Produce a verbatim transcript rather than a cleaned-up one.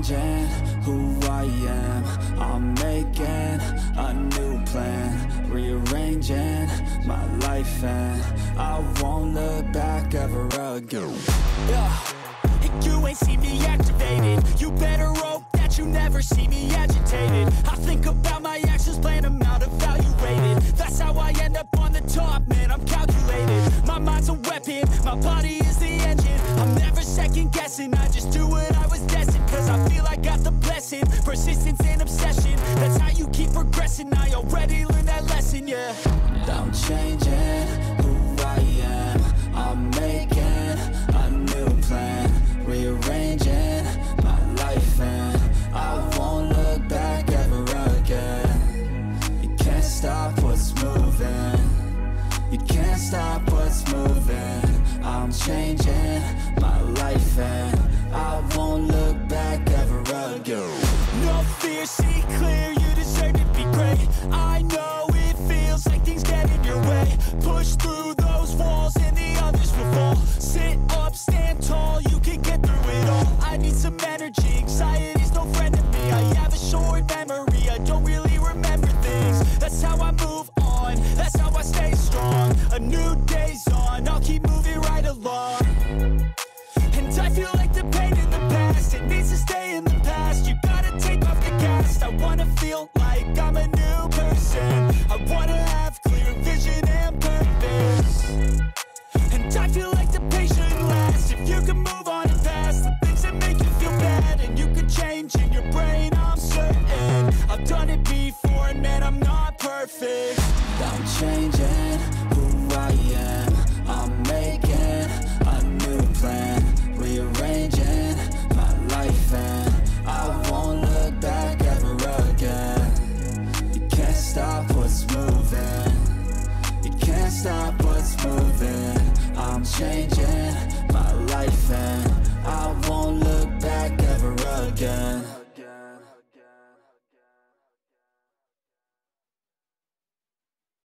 changing who I am. I'm making a new plan, rearranging my life, and I won't look back ever again. Yeah. You ain't see me activated. You better hope that you never see me agitated. I think about my actions, plan them out, evaluated. That's how I end up on the top, man, I'm calculated. My mind's a weapon, my body is the engine. I'm never second guessing, I just do what I was destined. Cause I feel I got the blessing, persistence and obsession. That's how you keep progressing, I already learned that lesson, yeah. I'm changing who I am. I'm making a new plan, rearranging my life, and I won't look back ever again. You can't stop what's moving, you can't stop what's moving. I'm changing my life, and I won't look back ever again. No fear, see clear, you deserve to be great. I know it feels like things get in your way. Push through those walls and the others will fall. Sit up, stand tall, you can get through it all. I need some energy, anxiety's no friend to me. I have a short memory, I don't really remember things. That's how I move on, that's how I stay strong. A new day's on, I'll keep moving right along. And I feel like the pain in the past, it needs to stay in the past. You gotta take off the cast. I wanna feel like I'm a new person. I wanna have clear vision and purpose. And I feel like the pain shouldn't last. If you can move on and past the things that make you feel bad, and you can change in your brain, I'm certain. I've done it before, and man, I'm not perfect. I'm changing who I am. I'm making a new plan, rearranging my life, and I won't look back ever again. You can't stop what's moving, you can't stop what's moving. I'm changing my life, and I won't look back ever again.